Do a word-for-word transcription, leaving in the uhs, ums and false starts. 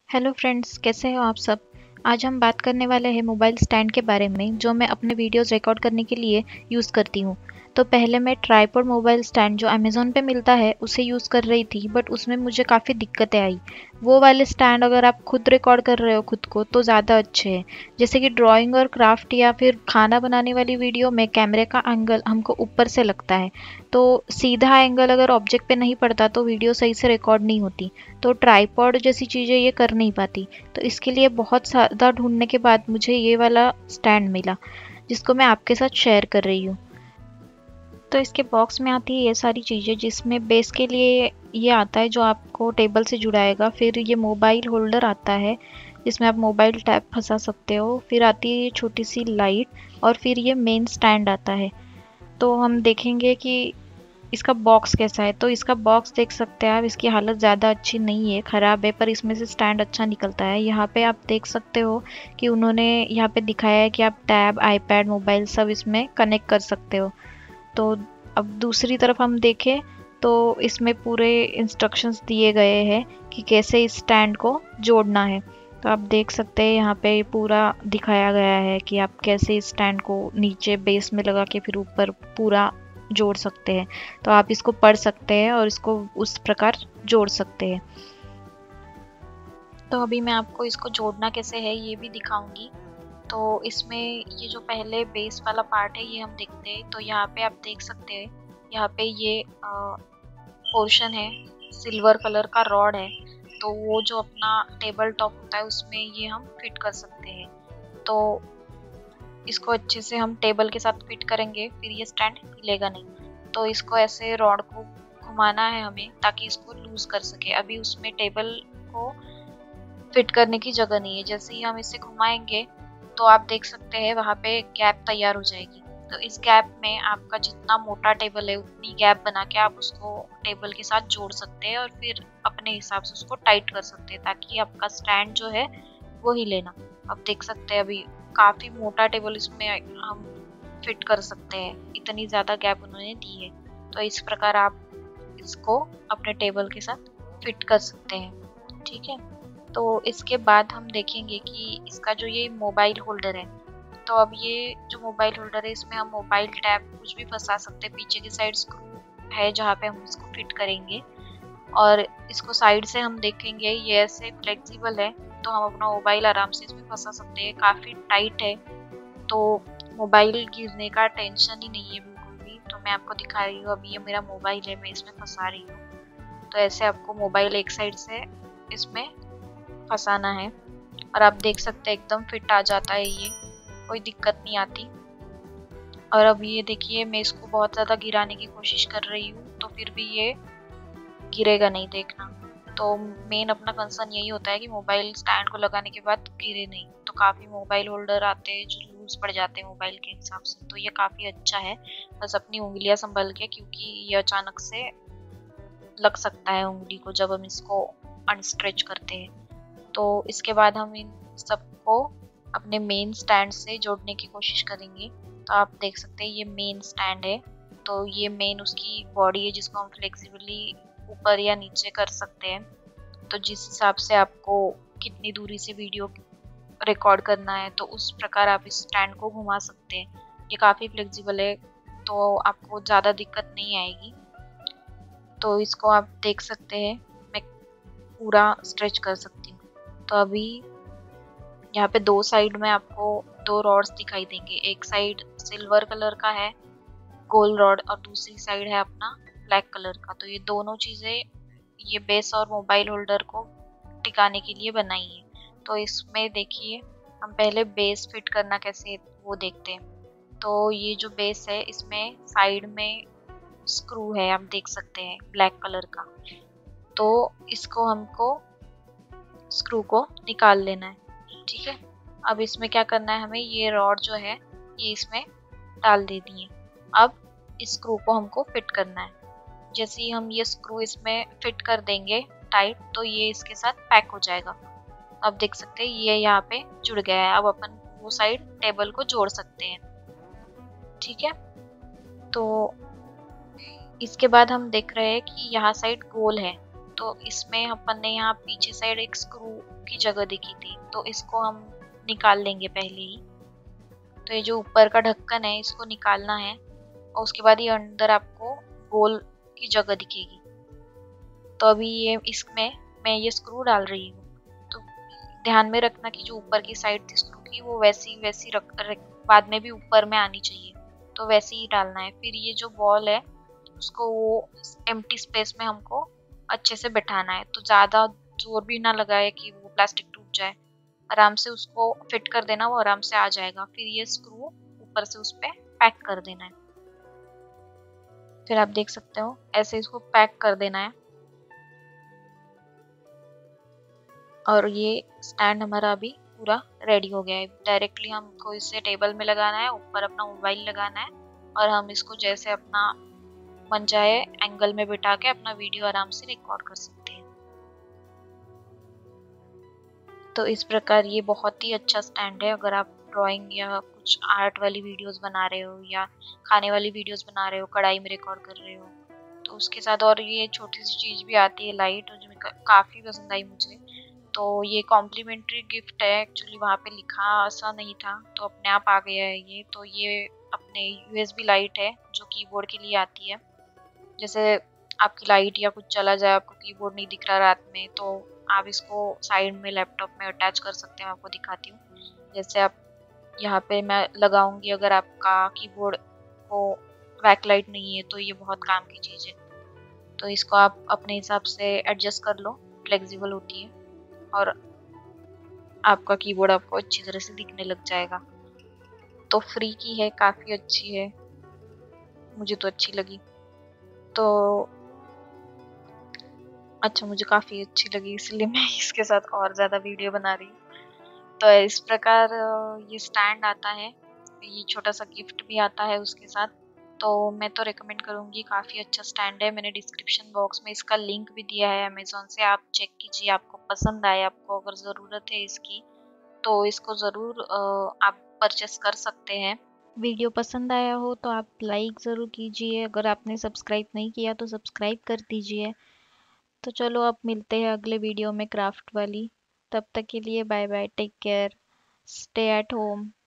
Hello friends, कैसे हो आप सब। आज हम बात करने वाले हैं मोबाइल स्टैंड के बारे में जो मैं अपने वीडियोस रिकॉर्ड करने के लिए यूज़ करती हूँ। तो पहले मैं ट्राइपॉड मोबाइल स्टैंड जो अमेज़न पे मिलता है उसे यूज़ कर रही थी, बट उसमें मुझे काफ़ी दिक्कतें आई। वो वाले स्टैंड अगर आप खुद रिकॉर्ड कर रहे हो खुद को तो ज़्यादा अच्छे हैं। जैसे कि ड्राइंग और क्राफ्ट या फिर खाना बनाने वाली वीडियो में कैमरे का एंगल हमको ऊपर से लगता है, तो सीधा एंगल अगर ऑब्जेक्ट पे नहीं पड़ता तो वीडियो सही से रिकॉर्ड नहीं होती। तो ट्राइपॉड जैसी चीज़ें ये कर नहीं पाती। तो इसके लिए बहुत ज़्यादा ढूंढने के बाद मुझे ये वाला स्टैंड मिला, जिसको मैं आपके साथ शेयर कर रही हूँ। तो इसके बॉक्स में आती है ये सारी चीज़ें, जिसमें बेस के लिए ये आता है जो आपको टेबल से जुड़ाएगा। फिर ये मोबाइल होल्डर आता है जिसमें आप मोबाइल टैब फंसा सकते हो। फिर आती है ये छोटी सी लाइट, और फिर ये मेन स्टैंड आता है। तो हम देखेंगे कि इसका बॉक्स कैसा है। तो इसका बॉक्स देख सकते हैं आप, इसकी हालत ज़्यादा अच्छी नहीं है, ख़राब है, पर इसमें से स्टैंड अच्छा निकलता है। यहाँ पे आप देख सकते हो कि उन्होंने यहाँ पे दिखाया है कि आप टैब, आईपैड, मोबाइल सब इसमें कनेक्ट कर सकते हो। तो अब दूसरी तरफ हम देखें तो इसमें पूरे इंस्ट्रक्शंस दिए गए हैं कि कैसे इस स्टैंड को जोड़ना है। तो आप देख सकते हैं यहाँ पे पूरा दिखाया गया है कि आप कैसे इस स्टैंड को नीचे बेस में लगा के फिर ऊपर पूरा जोड़ सकते हैं। तो आप इसको पढ़ सकते हैं और इसको उस प्रकार जोड़ सकते हैं। तो अभी मैं आपको इसको जोड़ना कैसे है ये भी दिखाऊंगी। तो इसमें ये जो पहले बेस वाला पार्ट है ये हम देखते हैं। तो यहाँ पे आप देख सकते हैं, यहाँ पे ये पोर्शन है, सिल्वर कलर का रॉड है। तो वो जो अपना टेबल टॉप होता है उसमें ये हम फिट कर सकते हैं। तो इसको अच्छे से हम टेबल के साथ फिट करेंगे, फिर ये स्टैंड हिलेगा नहीं। तो इसको ऐसे रॉड को घुमाना है हमें ताकि इसको लूज कर सके। अभी उसमें टेबल को फिट करने की जगह नहीं है। जैसे ही हम इसे घुमाएंगे तो आप देख सकते हैं वहाँ पे गैप तैयार हो जाएगी। तो इस गैप में आपका जितना मोटा टेबल है उतनी गैप बना के आप उसको टेबल के साथ जोड़ सकते हैं और फिर अपने हिसाब से उसको टाइट कर सकते हैं ताकि आपका स्टैंड जो है वो हिले ना। आप देख सकते हैं अभी काफ़ी मोटा टेबल इसमें हम फिट कर सकते हैं, इतनी ज़्यादा गैप उन्होंने दी है। तो इस प्रकार आप इसको अपने टेबल के साथ फिट कर सकते हैं, ठीक है। तो इसके बाद हम देखेंगे कि इसका जो ये मोबाइल होल्डर है, तो अब ये जो मोबाइल होल्डर है इसमें हम मोबाइल टैब कुछ भी फंसा सकते हैं। पीछे की साइड स्क्रू है जहाँ पे हम इसको फिट करेंगे, और इसको साइड से हम देखेंगे ये ऐसे फ्लेक्सिबल है, तो हम अपना मोबाइल आराम से इसमें फंसा सकते हैं। काफ़ी टाइट है तो मोबाइल गिरने का टेंशन ही नहीं है बिल्कुल भी। तो मैं आपको दिखा रही हूँ, अभी ये मेरा मोबाइल है, मैं इसमें फंसा रही हूँ। तो ऐसे आपको मोबाइल एक साइड से इसमें फंसाना है और आप देख सकते हैं एकदम फिट आ जाता है, ये कोई दिक्कत नहीं आती। और अब ये देखिए मैं इसको बहुत ज़्यादा गिराने की कोशिश कर रही हूँ तो फिर भी ये गिरेगा नहीं, देखना। तो मेन अपना कंसर्न यही होता है कि मोबाइल स्टैंड को लगाने के बाद गिरे नहीं। तो काफ़ी मोबाइल होल्डर आते हैं जो लूज पड़ जाते हैं मोबाइल के हिसाब से, तो ये काफ़ी अच्छा है। बस अपनी उंगलियां संभल के, क्योंकि ये अचानक से लग सकता है उंगली को जब हम इसको अनस्ट्रेच करते हैं। तो इसके बाद हम इन सबको अपने मेन स्टैंड से जोड़ने की कोशिश करेंगे। तो आप देख सकते हैं ये मेन स्टैंड है, तो ये मेन उसकी बॉडी है जिसको हम फ्लेक्सिबली ऊपर या नीचे कर सकते हैं। तो जिस हिसाब से आपको कितनी दूरी से वीडियो रिकॉर्ड करना है तो उस प्रकार आप इस स्टैंड को घुमा सकते हैं। ये काफ़ी फ्लेक्सिबल है तो आपको ज़्यादा दिक्कत नहीं आएगी। तो इसको आप देख सकते हैं मैं पूरा स्ट्रेच कर सकती हूँ। तो अभी यहाँ पे दो साइड में आपको दो रॉड्स दिखाई देंगे। एक साइड सिल्वर कलर का है गोल रॉड और दूसरी साइड है अपना ब्लैक कलर का। तो ये दोनों चीज़ें ये बेस और मोबाइल होल्डर को टिकाने के लिए बनाई है। तो इसमें देखिए हम पहले बेस फिट करना कैसे वो देखते हैं। तो ये जो बेस है इसमें साइड में स्क्रू है, आप देख सकते हैं ब्लैक कलर का। तो इसको हमको स्क्रू को निकाल लेना है, ठीक है। अब इसमें क्या करना है, हमें ये रॉड जो है ये इसमें डाल देनी है। अब इस स्क्रू को हमको फिट करना है। जैसे ही हम ये स्क्रू इसमें फिट कर देंगे टाइट, तो ये इसके साथ पैक हो जाएगा। अब देख सकते हैं ये यहाँ पे जुड़ गया है। अब अपन वो साइड टेबल को जोड़ सकते हैं, ठीक है। तो इसके बाद हम देख रहे हैं कि यहाँ साइड गोल है, तो इसमें अपन ने यहाँ पीछे साइड एक स्क्रू की जगह दिखी थी, तो इसको हम निकाल लेंगे पहले ही। तो ये जो ऊपर का ढक्कन है इसको निकालना है, और उसके बाद ये अंदर आपको गोल की जगह दिखेगी। तो अभी ये इसमें मैं ये स्क्रू डाल रही हूँ। तो ध्यान में रखना कि जो ऊपर की साइड थी स्क्रू की वो वैसी वैसी रख, रख बाद में भी ऊपर में आनी चाहिए, तो वैसे ही डालना है। फिर ये जो बॉल है उसको वो एम्प्टी स्पेस में हमको अच्छे से बैठाना है। तो ज़्यादा जोर भी ना लगाए कि वो प्लास्टिक टूट जाए, आराम से उसको फिट कर देना, वो आराम से आ जाएगा। फिर ये स्क्रू ऊपर से उस पर पैक कर देना है। फिर आप देख सकते हो ऐसे इसको पैक कर देना है। और ये स्टैंड हमारा अभी पूरा रेडी हो गया है। डायरेक्टली हमको इसे टेबल में लगाना है, ऊपर अपना मोबाइल लगाना है, और हम इसको जैसे अपना मन चाहे एंगल में बिठा के अपना वीडियो आराम से रिकॉर्ड कर सकते हैं। तो इस प्रकार ये बहुत ही अच्छा स्टैंड है। अगर आप ड्राइंग या कुछ आर्ट वाली वीडियोस बना रहे हो या खाने वाली वीडियोस बना रहे हो, कढ़ाई में रिकॉर्ड कर रहे हो, तो उसके साथ और ये छोटी सी चीज़ भी आती है लाइट, जो काफ़ी पसंद आई मुझे। तो ये कॉम्प्लीमेंट्री गिफ्ट है, एक्चुअली वहाँ पे लिखा ऐसा नहीं था, तो अपने आप आ गया है ये। तो ये अपने यूएसबी लाइट है जो कीबोर्ड के लिए आती है। जैसे आपकी लाइट या कुछ चला जाए, आपको कीबोर्ड नहीं दिख रहा रात में, तो आप इसको साइड में लैपटॉप में अटैच कर सकते हैं। मैं आपको दिखाती हूँ। जैसे आप यहाँ पे मैं लगाऊंगी, अगर आपका कीबोर्ड को बैकलाइट नहीं है तो ये बहुत काम की चीज़ है। तो इसको आप अपने हिसाब से एडजस्ट कर लो, फ्लेक्सिबल होती है, और आपका कीबोर्ड आपको अच्छी तरह से दिखने लग जाएगा। तो फ्री की है, काफ़ी अच्छी है, मुझे तो अच्छी लगी। तो अच्छा, मुझे काफ़ी अच्छी लगी, इसलिए मैं इसके साथ और ज़्यादा वीडियो बना रही हूँ। तो इस प्रकार ये स्टैंड आता है, ये छोटा सा गिफ्ट भी आता है उसके साथ। तो मैं तो रिकमेंड करूँगी, काफ़ी अच्छा स्टैंड है। मैंने डिस्क्रिप्शन बॉक्स में इसका लिंक भी दिया है अमेज़न से, आप चेक कीजिए। आपको पसंद आए, आपको अगर ज़रूरत है इसकी, तो इसको ज़रूर आप परचेस कर सकते हैं। वीडियो पसंद आया हो तो आप लाइक ज़रूर कीजिए। अगर आपने सब्सक्राइब नहीं किया तो सब्सक्राइब कर दीजिए। तो चलो अब मिलते हैं अगले वीडियो में क्राफ्ट वाली। तब तक के लिए bye bye, take care, stay at home.